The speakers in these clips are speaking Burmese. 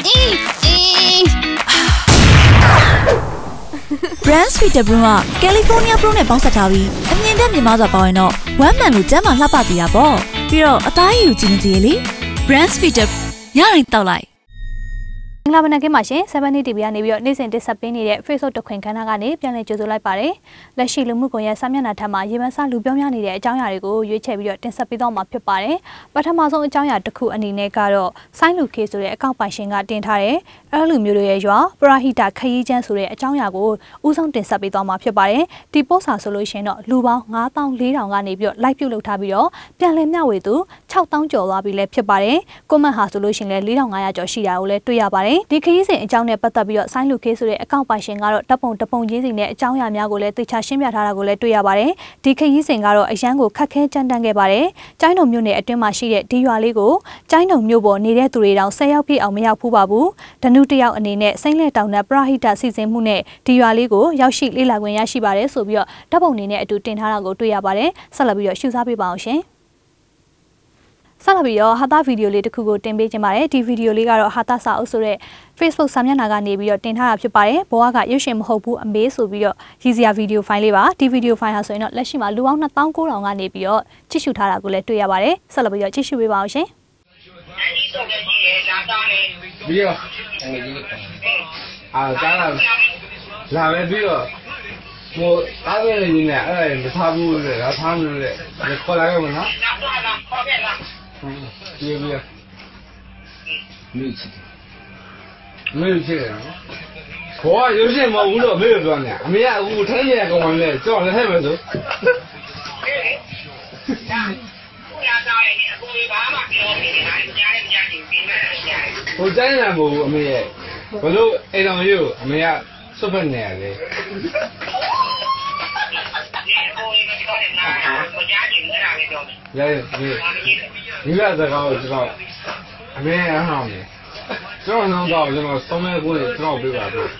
Brand Sweeter Brew က California Brew နဲ့ပေါင်းစပ်ထားပြီးအမြင့်တက်မြင့်မားစွာပေါင်းရင်တော့ဝမ်းမှန်လို့ကျန်းမာလှပစေတာပေါ့ပြီးတော့အသားရည်ကိုကြည့်နေကြလေ Brand Sweeter ညရင်တောက်လိုက်မင်္ဂလာပါနခင်ပါရှင်7 TV ကနေပြီးတော့နေ့စဉ်တင်ဆက်ပေးနေတဲ့ Facebook တခွင်ခန်းကနေပြန်လည်ကြိုဆိုလိုက်ပါတယ်လက်ရှိလူမှုကွန်ရက်စာမျက်နှာထက်မှာရေပန်းစားလူပြောများနေတဲ့အကြောင်းအရာတွေကိုရွေးချယ်ပြီးတော့တင်ဆက်ပေးတော့မှာဖြစ်ပါတယ်ပထမဆုံးအကြောင်းအရာတစ်ခုအနေနဲ့ကတော့ဆိုင်းလူခေဆိုတဲ့အကောင့်ပိုင်ရှင်ကတင်ထားတဲ့အဲလူမျိုးတွေရဲ့ရွာပရာဟိတခရီးချမ်းဆိုတဲ့အကြောင်းအရာကိုဥဆုံးတင်ဆက်ပေးတော့မှာဖြစ်ပါတယ်ဒီပို့စာဆိုလို့ရှိရင်တော့လူပေါင်း9400ကနေပြီးတော့ live ပြုတ်လုပ်ထားပြီးတော့ပြန်လည်မျှဝေသူ6000ကျော်သွားပြီလည်းဖြစ်ပါတယ်ကွန်မန့်ဟာဆိုလို့ရှိရင်လည်း4500ကျော်ရှိတာကိုလည်းတွေ့ရပါတယ်ဒီခရီးစဉ်အကြောင်းနဲ့ပတ်သက်ပြီးတော့ဆိုင်းလူခေဆိုတဲ့အကောင့်ပိုင်ရှင်ကတော့တပ်ပုံချင်းစီနဲ့အကြောင်းအရာများကိုလည်းသိချရှင်းပြထားတာကိုလည်းတွေ့ရပါတယ်ဒီခရီးစဉ်ကတော့အရန်ကိုခက်ခဲကြမ်းတမ်းခဲ့ပါတယ်ကျိုင်းတုံမြို့နယ်အတွင်းမှာရှိတဲ့ဒီရွာလေးကိုကျိုင်းတုံမြို့ပေါ်နေတဲ့သူတွေတောင်10ရောက်ပြည့်အောင်မရောက်ဖူးပါဘူးဒနုတယောက်အနေနဲ့စိမ့်လက်တောင်နဲ့ပရာဟိတစီစဉ်မှုနဲ့ဒီရွာလေးကိုရောက်ရှိလေ့လာခွင့်ရရှိပါတယ်ဆိုပြီးတော့တပ်ပုံအနေနဲ့အတူတင်ထားတာကိုတွေ့ရပါတယ်ဆက်လက်ပြီးတော့ရှုစားပေးပါအောင်ရှင်ဆက်လက်ပြီးတော့ဟာတာဗီဒီယိုလေးတစ်ခုကိုတင်ပေးခြင်းပါတယ်ဒီဗီဒီယိုလေးကတော့ဟာတာစာအုပ်ဆိုတဲ့ Facebook စာမျက်နှာကနေပြီးတော့တင်ထားတာဖြစ်ပါတယ်ဘဝကရုပ်ရှင်မဟုတ်ဘူးအမေးဆိုပြီးတော့ရည်စရာဗီဒီယိုဖိုင်လေးပါဒီဗီဒီယိုဖိုင်ဟာဆိုရင်တော့လက်ရှိမှာလူပေါင်း2900ကနေပြီးတော့ကြည့်ရှုထားတာကိုလည်းတွေ့ရပါတယ်ဆက်လက်ပြီးတော့ကြည့်ရှုပေးပါအောင်ရှင်ပြီးတော့ကြားလာပဲပြီးတော့ဟိုအားရနေနေအဲ့ဒါမထားဘူးလေဒါထားလို့လေခေါ်လာခဲ့မလားပြီးပြီးမေ့ချစ်တယ်ဘောကရုပ်ရှင်မဟုတ်ဘူးလို့မေ့ပြောနေအမေကအခုထိုင်းရကောင်မလေးကြောက်လက်ထက်ပဲဆိုဟိုတိုင်းလာမဟုတ်ဘူးအမေရဲ့ဘလို့အိမ်တော်ရို့အမေကစွတ်ဖက်နေရလေဒီကစကားကိုကျွန်တော်အမေအားအောင်တယ်ကျွန်တော်တော့ကျွန်တော်သုံးမဲ့ကိုကျွန်တော်ပြပါတော့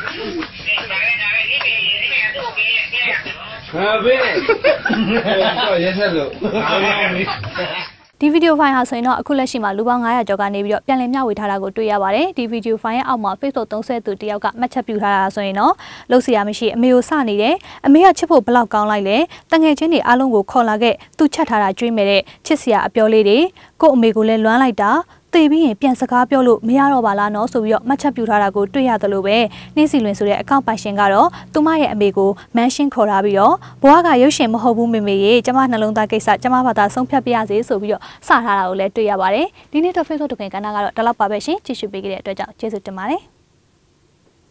ဟာဘေးတော့ရက်ဆက်လို့ဒီဗီဒီယိုဖိုင်ဟာဆိုရင်တော့အခုလက်ရှိမှာလူပေါင်း900ကျော်ကနေပြီးတော့ပြန်လည်မျှဝေထားတာကိုတွေ့ရပါတယ်ဒီဗီဒီယိုဖိုင်ရဲ့အောက်မှာ Facebook သုံးဆသူတယောက်ကမှတ်ချက်ပြုထားတာဆိုရင်တော့လှုပ်ရှားမရှိအမေကိုစနေတယ်အမေကချစ်ဖို့ဘလောက်ကောင်းလိုက်လဲတငယ်ချင်းတွေအားလုံးကိုခေါ်လာခဲ့သူချက်ထားတာကြွေးမဲ့တဲ့ချစ်စရာအပြောလေးတွေကို့အမေကိုလည်းလွမ်းလိုက်တာသေပြီးရင်ပြန်စကားပြောလို့မရတော့ပါလားနော်ဆိုပြီးတော့မှတ်ချက်ပြုထားတာကိုတွေ့ရသလိုပဲနှင်းစီလွင်ဆိုတဲ့အကောင့်ပိုင်ရှင်ကတော့သူမရဲ့အမေကိုမန်းရှင်းခေါ်ထားပြီးတော့ဘဝကရုပ်ရှင်မဟုတ်ဘူးမေမေရေကျမနှလုံးသားကိစ္စကျမဘာသာဆုံးဖြတ်ပြရစေဆိုပြီးတော့စထားတာကိုလည်းတွေ့ရပါတယ်ဒီနေ့တော့ Facebook တခွင်ကဏ္ဍကတော့ဒီလောက်ပါပဲရှင်ကြည့်ရှုပေးကြတဲ့အတွက်ကြောင့်ကျေးဇူးတင်ပါတယ်